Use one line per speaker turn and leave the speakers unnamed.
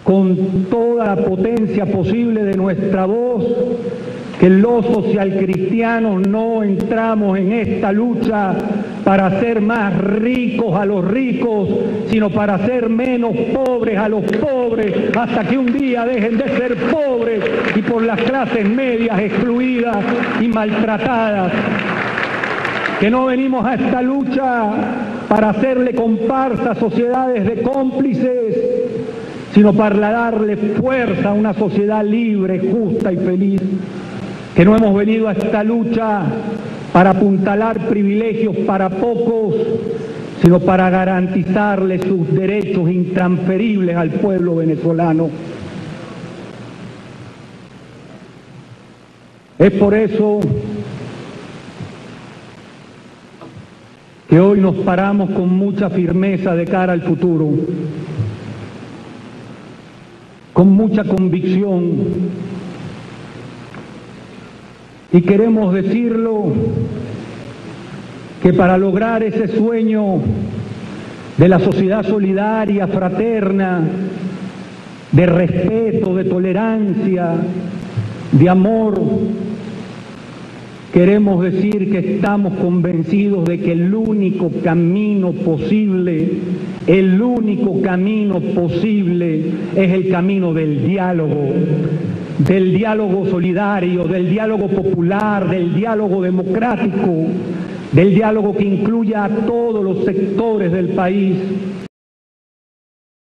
con toda la potencia posible de nuestra voz, que los socialcristianos no entramos en esta lucha para hacer más ricos a los ricos, sino para hacer menos pobres a los pobres, hasta que un día dejen de ser pobres y por las clases medias excluidas y maltratadas. Que no venimos a esta lucha para hacerle comparsa a sociedades de cómplices, sino para darle fuerza a una sociedad libre, justa y feliz. Que no hemos venido a esta lucha para apuntalar privilegios para pocos, sino para garantizarle sus derechos intransferibles al pueblo venezolano. Es por eso que hoy nos paramos con mucha firmeza de cara al futuro, con mucha convicción. Y queremos decirlo, que para lograr ese sueño de la sociedad solidaria, fraterna, de respeto, de tolerancia, de amor, queremos decir que estamos convencidos de que el único camino posible es el camino del diálogo solidario, del diálogo popular, del diálogo democrático, del diálogo que incluya a todos los sectores del país.